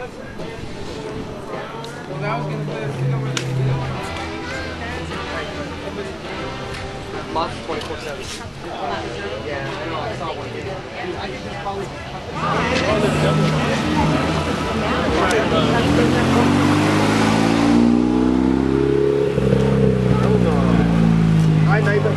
Lots 24/7. Yeah, I know. I saw one. Dude, I think that's probably. Ay, naiba.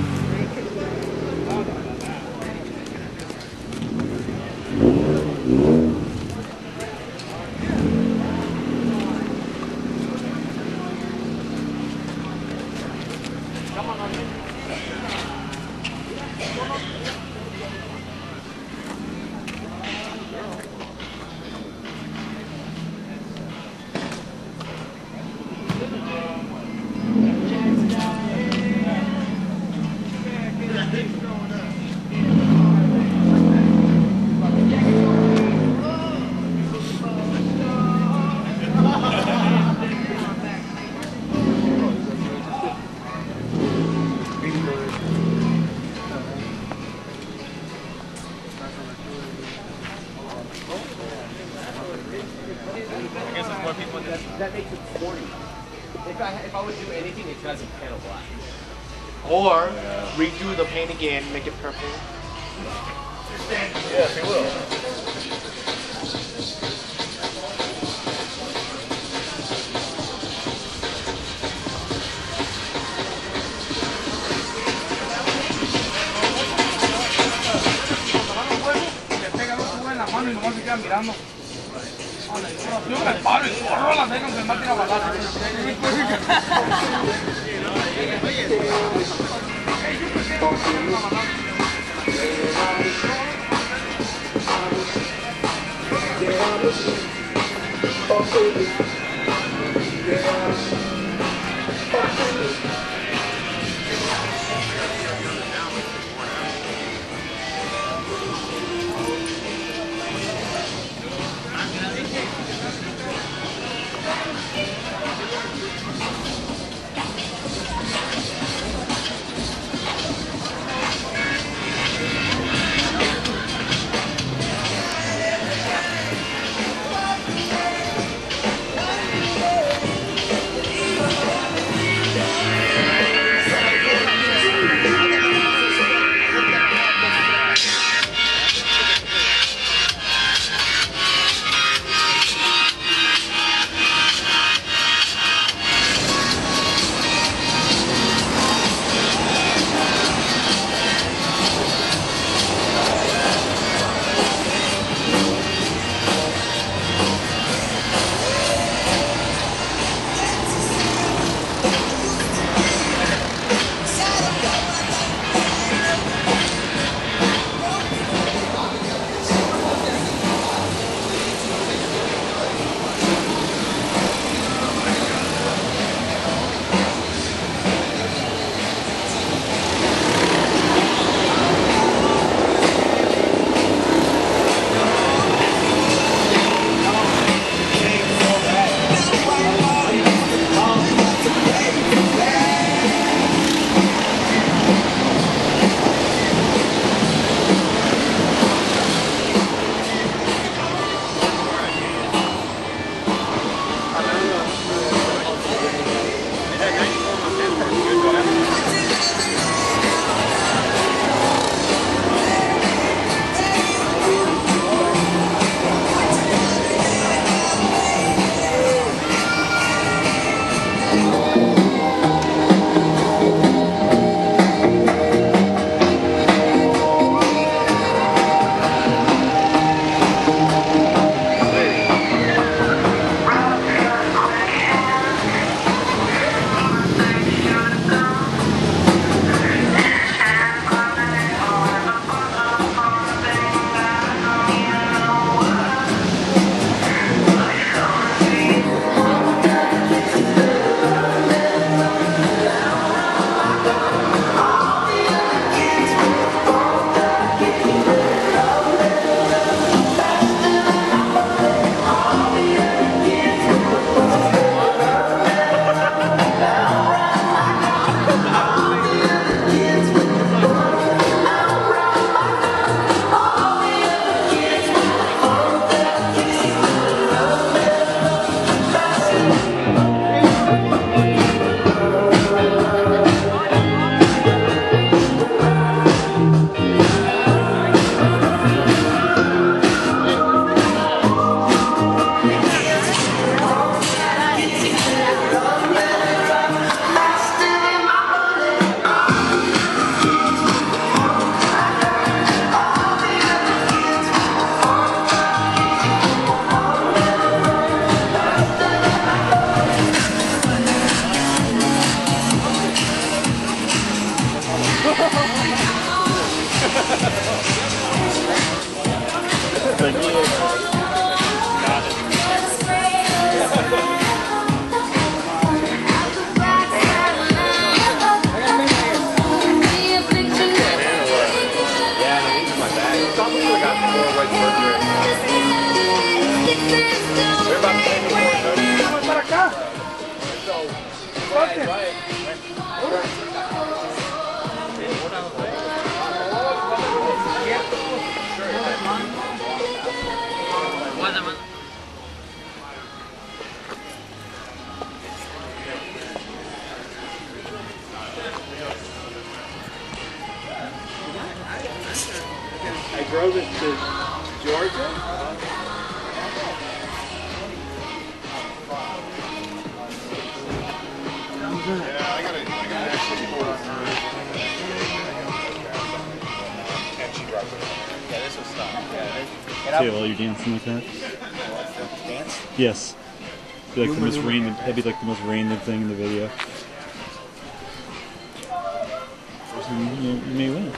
That makes it sporty. If I would do anything, it's got some panel black. Or redo the paint again, make it purple. Yes, he will. Yo me paro y corro a la vez aunque el mar tira balazo. I drove it to Georgia. Yeah, I gotta actually and she dropped it. Yeah, this will stop. See while you're dancing like that? Dance? Yes. Be like the most random. That'd be like the most random thing in the video. You may win.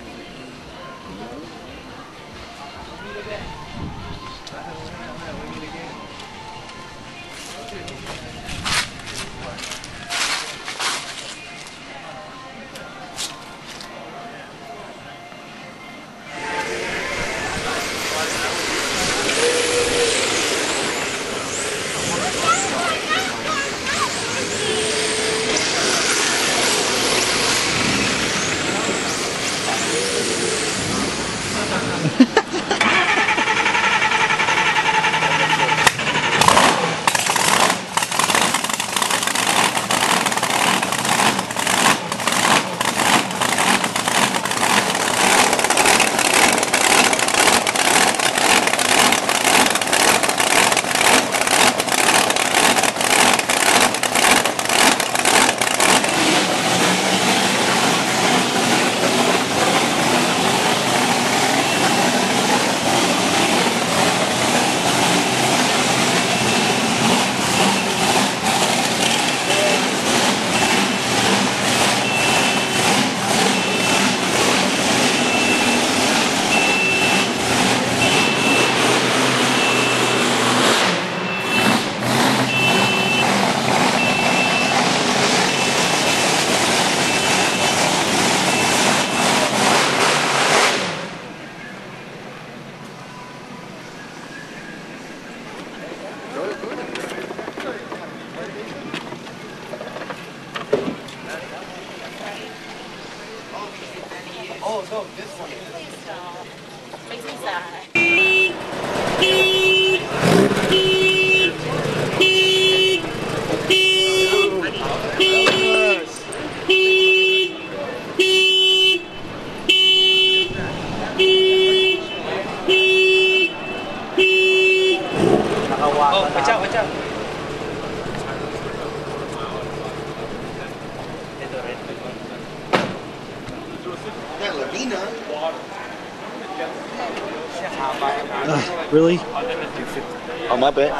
Oh, no, this one. Makes me sad. Oh, watch out, watch out. That Lavina. Really? Oh, my bad.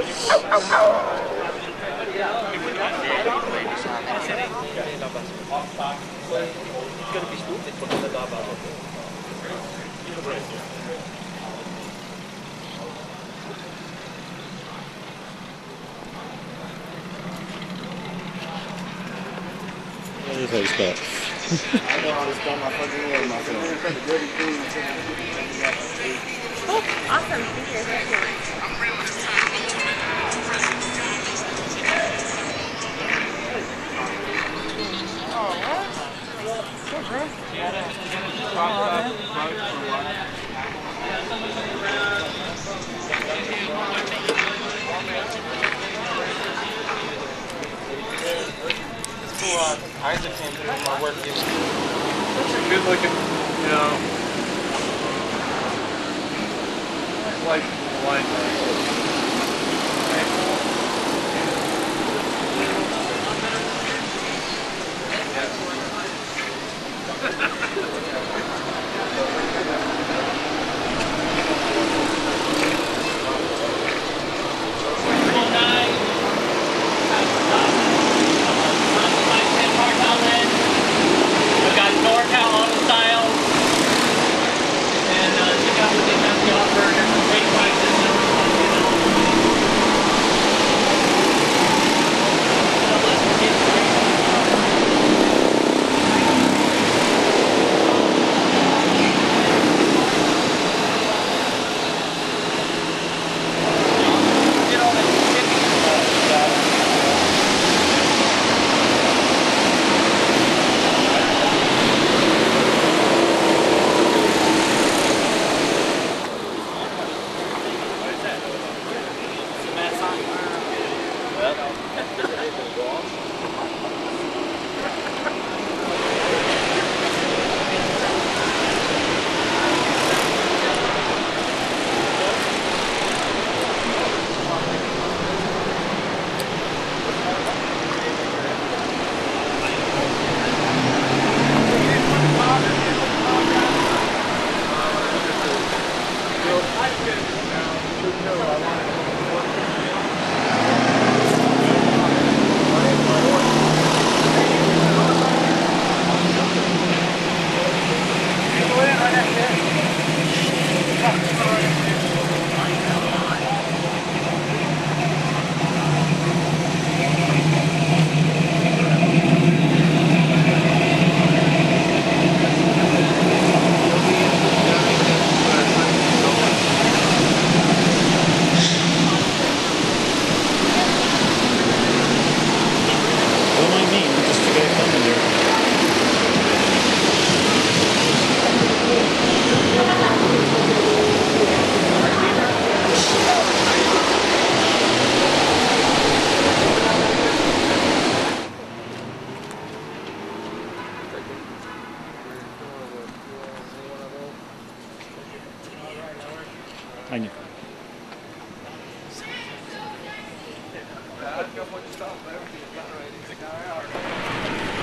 What is that? I know how to spell my fucking name, my friend. Oh, awesome. Thank you. Isaac came through my work yesterday. That's a good looking, you know, life We've got NorCal on the side. I knew. I'd go for the stuff. Everything is not ready.